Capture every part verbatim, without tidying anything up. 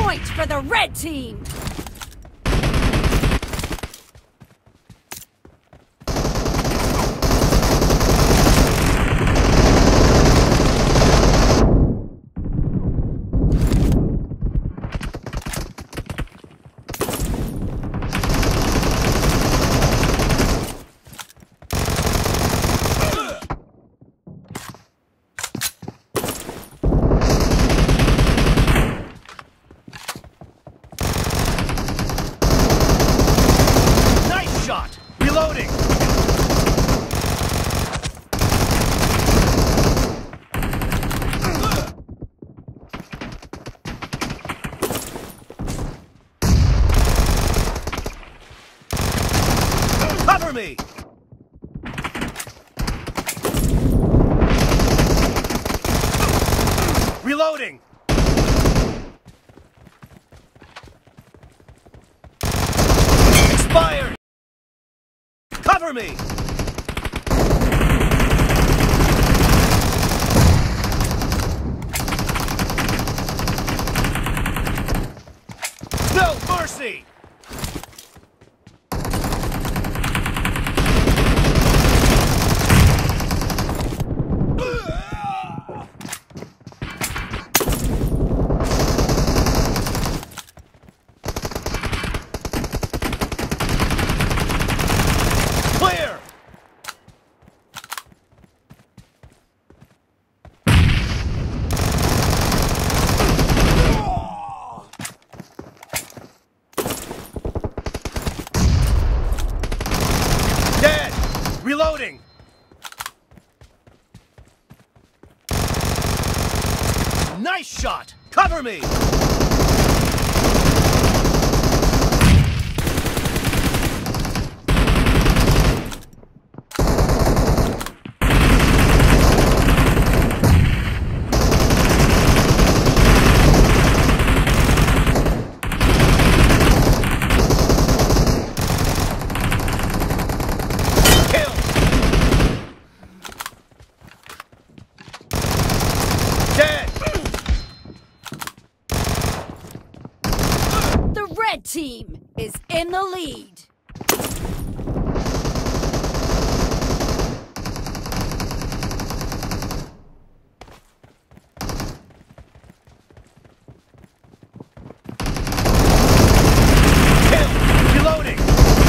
point for the red team! Reloading! Cover me! Reloading! Expired! Cover me! No mercy! Clear! Dead! Reloading! Nice shot! Cover me! Red team is in the lead. Kill! Reloading!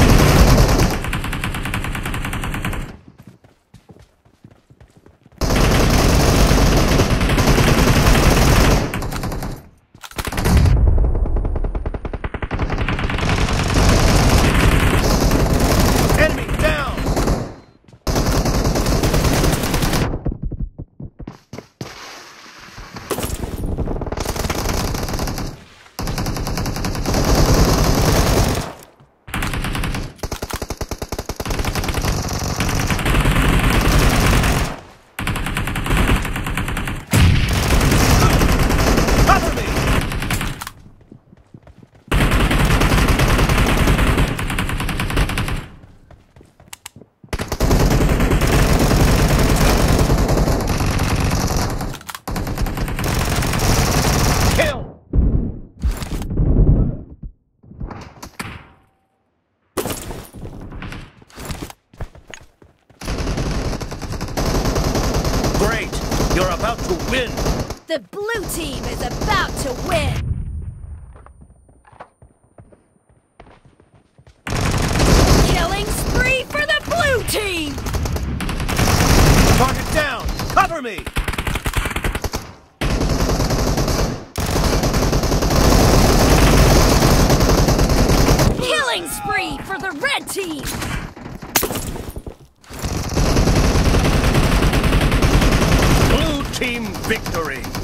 You're about to win! The blue team is about to win! Killing spree for the blue team! Target down! Cover me! Killing spree for the red team! Team victory!